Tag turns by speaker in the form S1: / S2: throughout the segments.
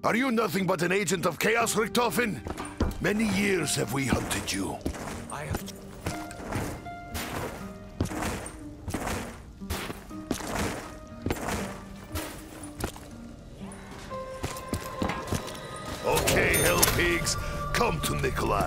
S1: Are you nothing but an agent of chaos, Richtofen? Many years have we hunted you.
S2: I have...
S1: Okay, hell pigs, come to Nikolai.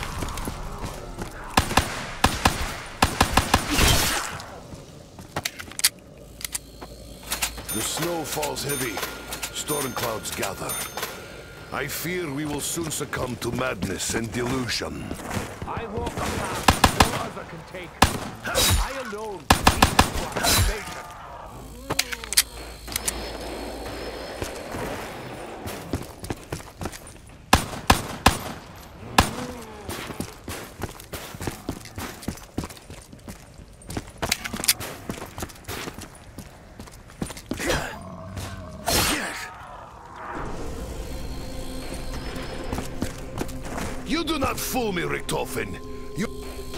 S1: The snow falls heavy. Storm clouds gather. I fear we will soon succumb to madness and delusion.
S2: I walk a path no other can take. I alone lead to our salvation.
S1: You do not fool me, Richtofen. You...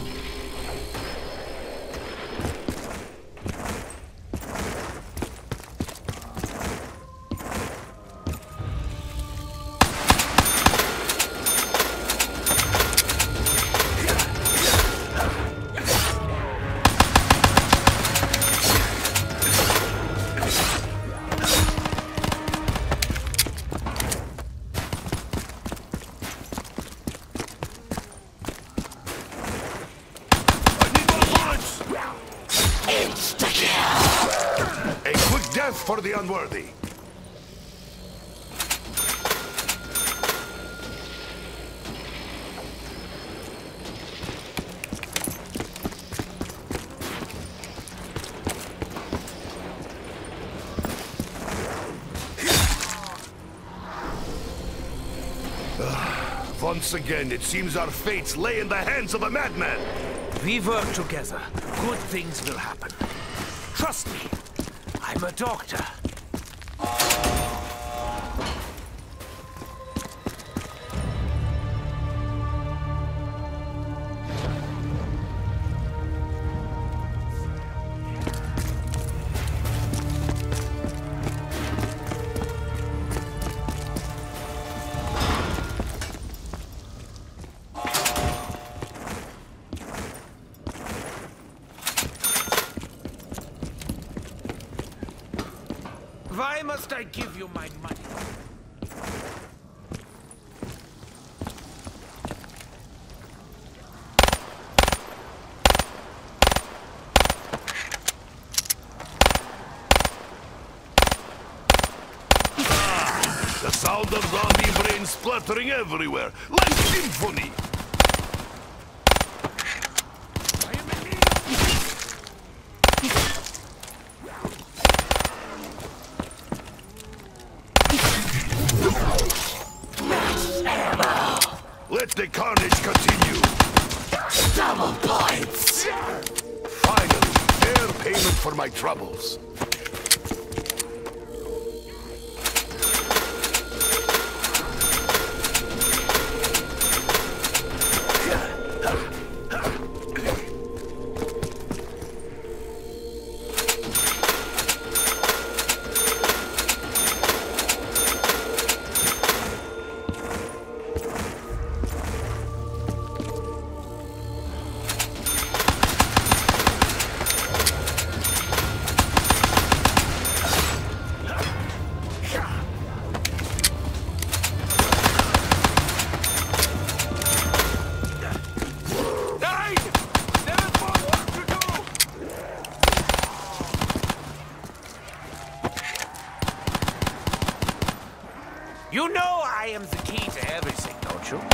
S1: A quick death for the unworthy. Once again, it seems our fates lay in the hands of a madman.
S2: We work together. Good things will happen. Trust me. I'm a doctor. Why must I give you my money?
S1: The sound of zombie brains spluttering everywhere, like symphony. Let the carnage continue.
S3: Double points!
S1: Finally, fair payment for my troubles.
S2: You know I am the key to everything, don't you?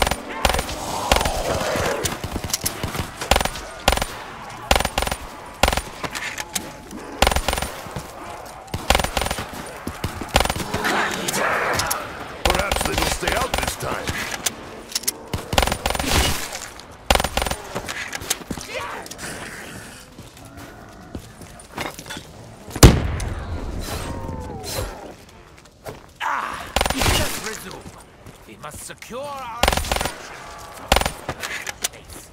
S1: Perhaps they will stay out this time.
S2: We must secure our base.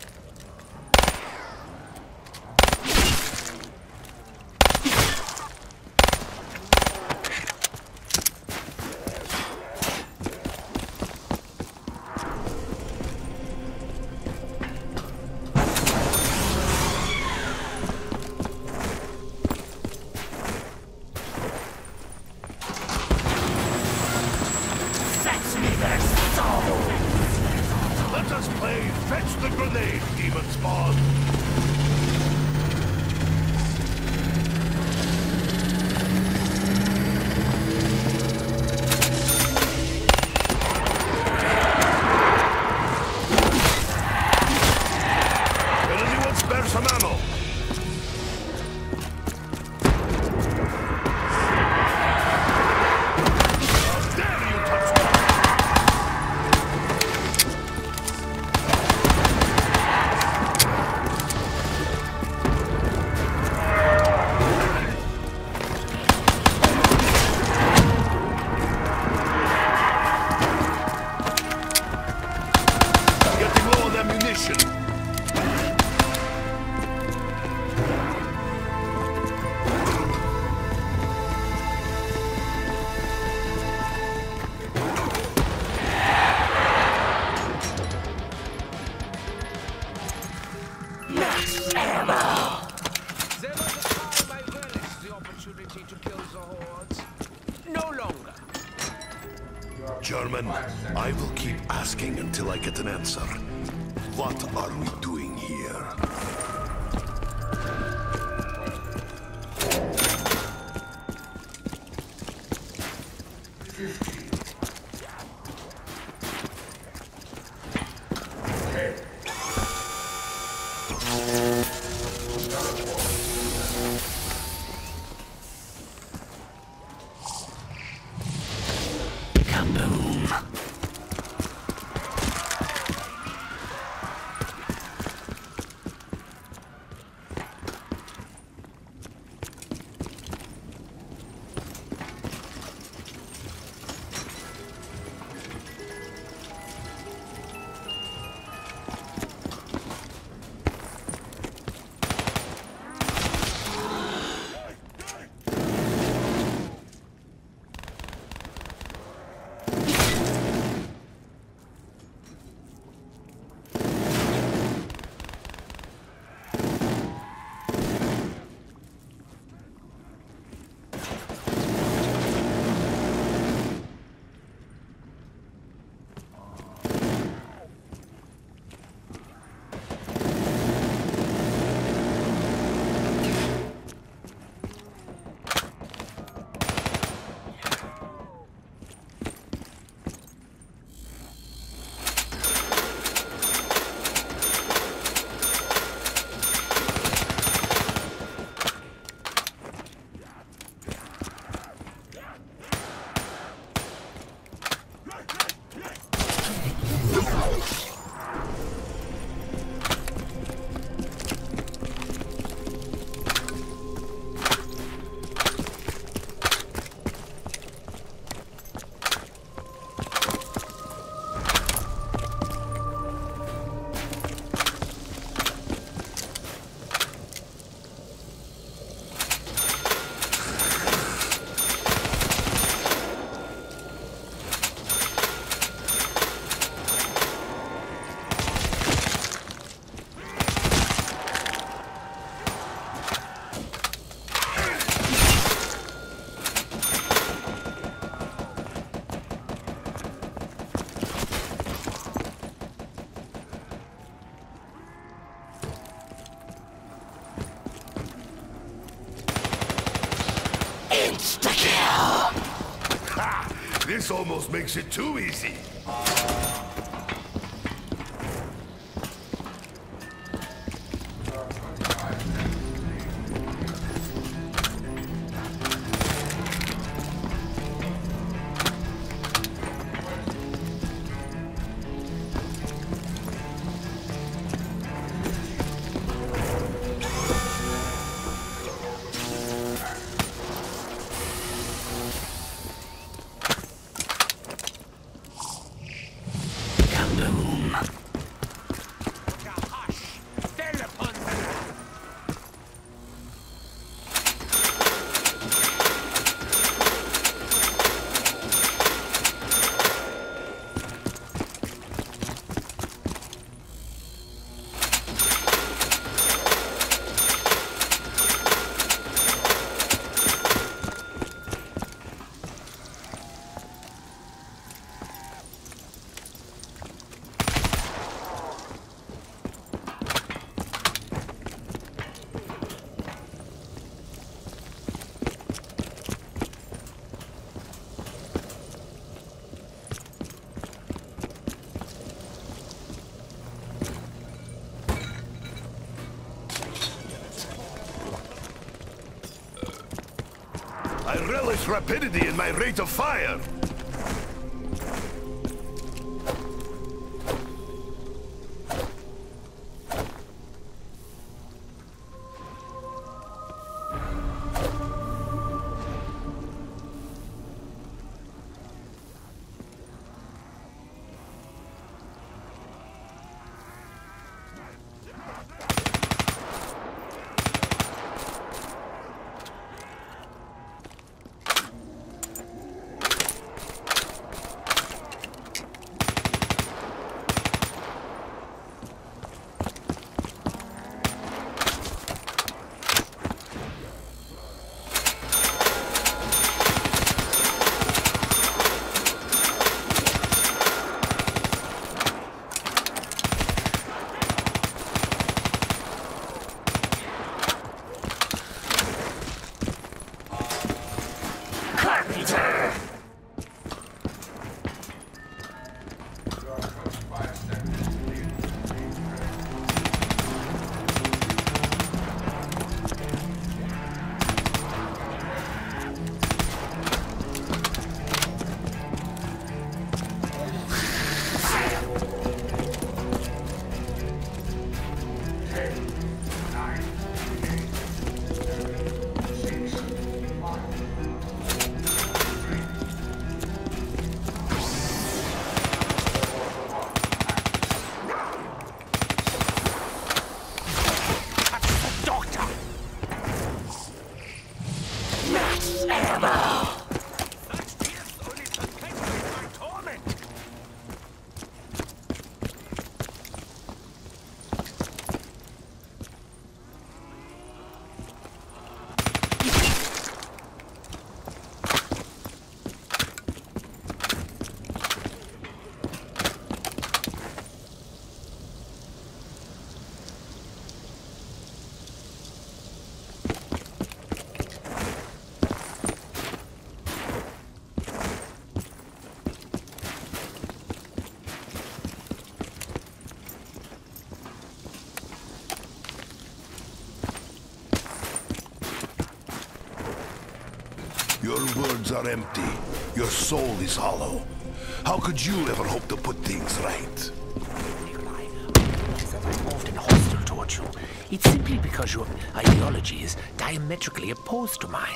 S1: Sherman, I will keep asking until I get an answer. What are we doing here?
S3: Insta-kill!
S1: Ha! This almost makes it too easy. I relish rapidity in my rate of fire.
S3: ammo.
S2: Such tears only perpetuate my torment.
S1: Your words are empty. Your soul is hollow. How could you ever hope to put things right?
S4: Nikolai, I realize that I'm often hostile toward you. It's simply because your ideology is diametrically opposed to mine.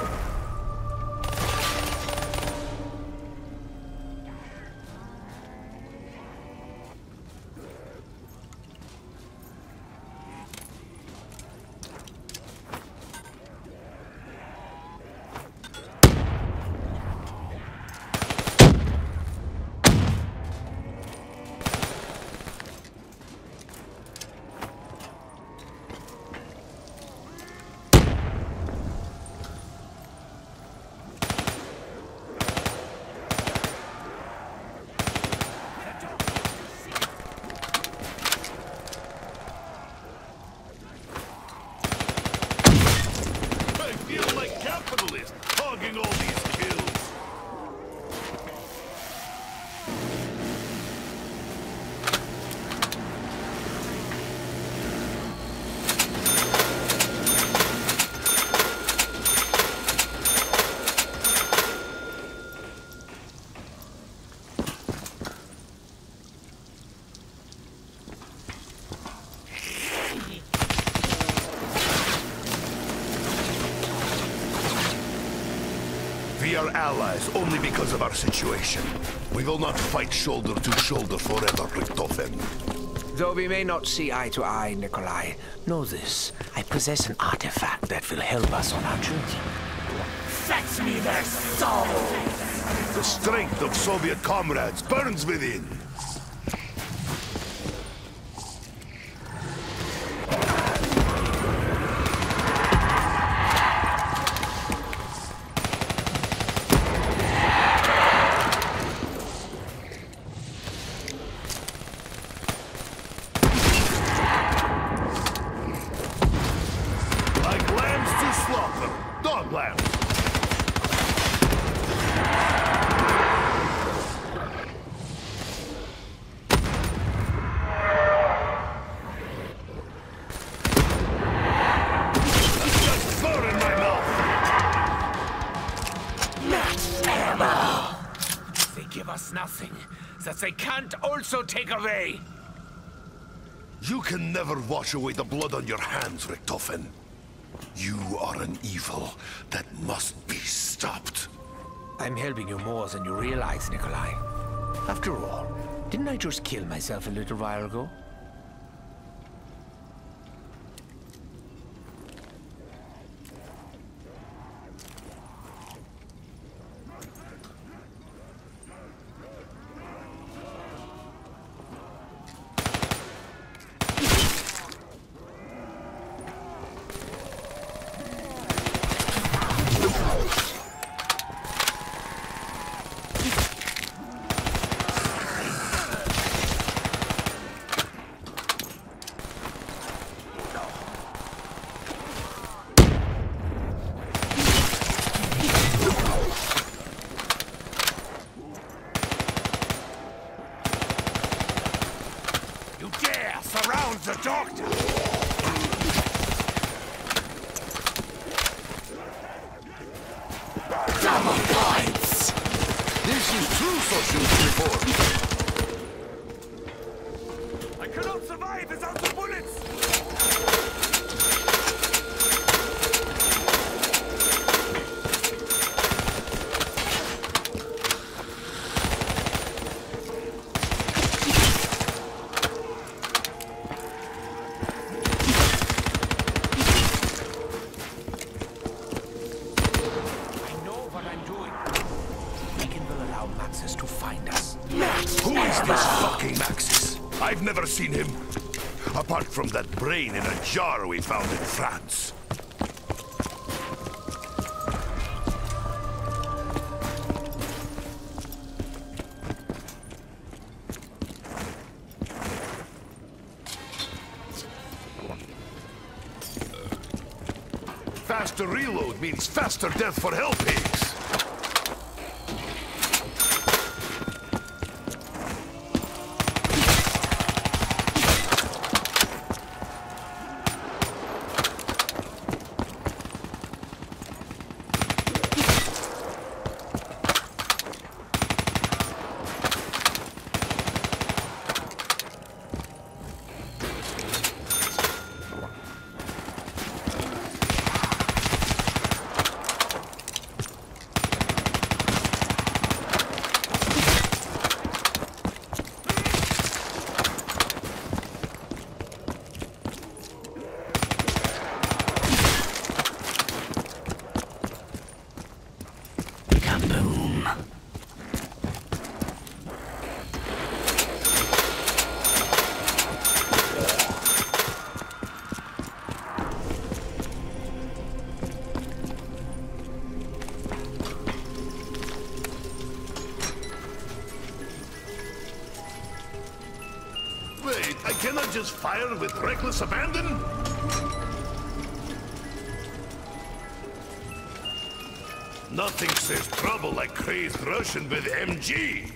S1: I feel like capitalist, hogging all these kills. We are allies only because of our situation. We will not fight shoulder to shoulder forever, Richtofen.
S4: Though we may not see eye to eye, Nikolai, know this. I possess an artifact that will help us on our journey.
S3: Fetch me their souls.
S1: The strength of Soviet comrades burns within. Like lambs to slaughter. Dog lambs. Just burn in my mouth.
S3: Max ammo.
S2: They give us nothing that they can't also take away.
S1: You can never wash away the blood on your hands, Richtofen. You are an evil that must be stopped.
S4: I'm helping you more than you realize, Nikolai. After all, didn't I just kill myself a little while ago?
S2: You dare surround the doctor!
S3: Double points.
S1: This is true socialist reform.
S2: I cannot survive without the bullets! I
S1: I've never seen him. Apart from that brain in a jar we found in France. Faster reload means faster death for hell pigs. Wait, I cannot just fire with reckless abandon? Nothing says trouble like crazed Russian with MG.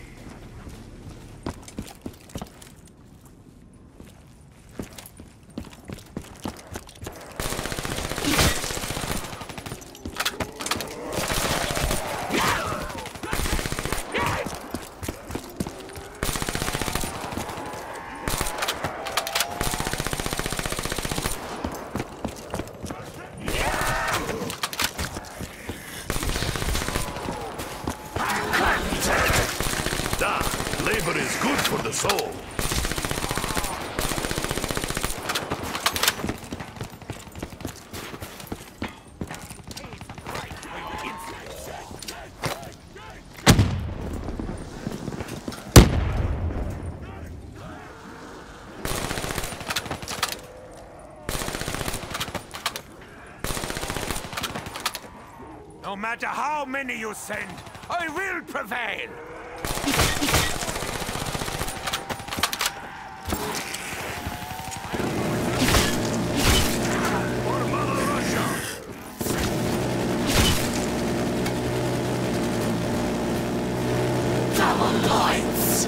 S1: Labor is good for the soul.
S2: No matter how many you send, I will prevail!
S3: Points.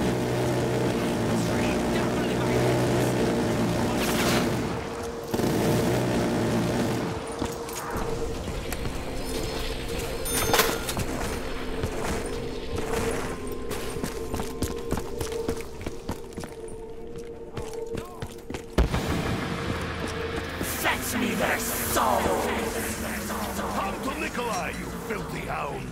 S3: Fetch me their souls.
S1: Come to Nikolai, you filthy hounds.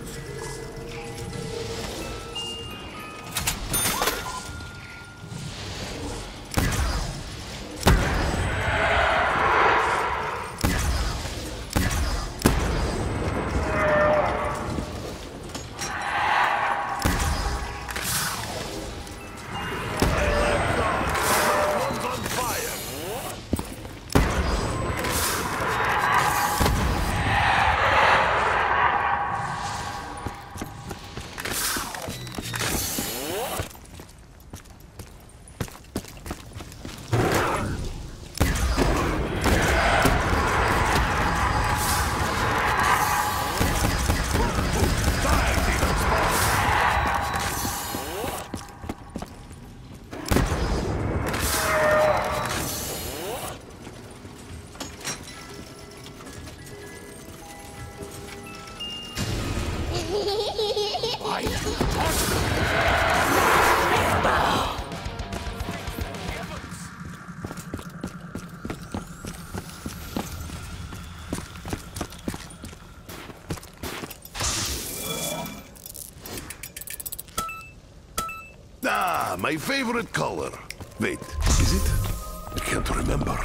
S1: Ah, my favorite color. Wait, is it? I can't remember.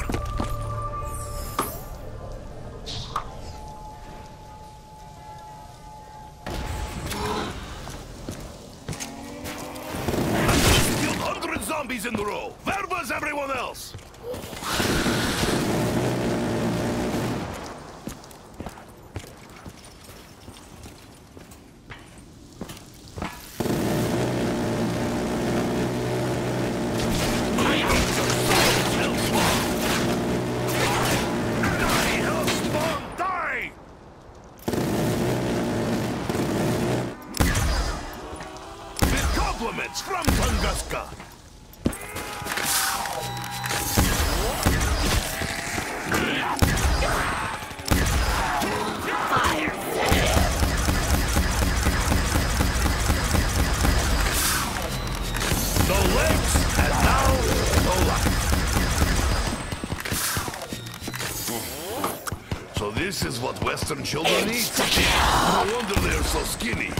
S1: Killed 100 zombies in a row. Where was everyone else! Compliments from Tunguska! No legs, and now no life. So this is what Western children eat? No wonder they're so skinny.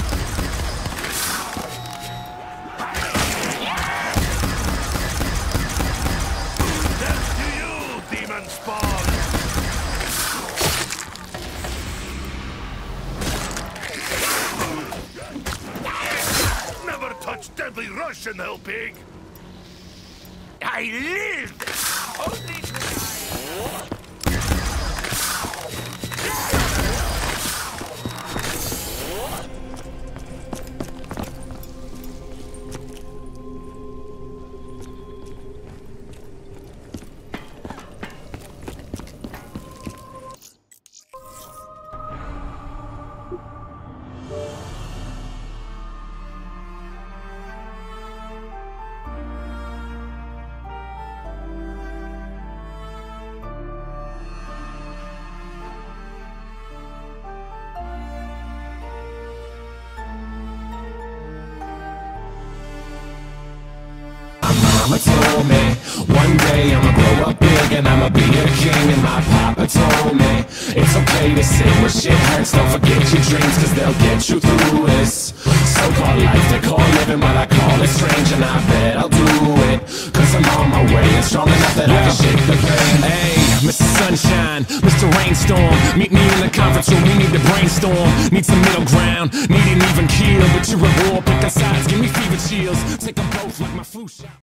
S1: Spawn! Never touch deadly Russian, hell pig! I lived! Only
S5: Mama told me one day I'ma grow up big and I'ma be a king. And my papa told me it's okay to sit where shit hurts. Don't forget your dreams, cause they'll get you through this so-called life they call living. While I call it strange, and I bet I'll do it, cause I'm on my way and strong enough that I can shake the pain. Hey, Mr. Sunshine, Mr. Rainstorm, meet me in the conference room, we need to brainstorm. Need some middle ground, need an even keel. But you're at war, pick a sides, give me fever chills. Take them both like my flu shot.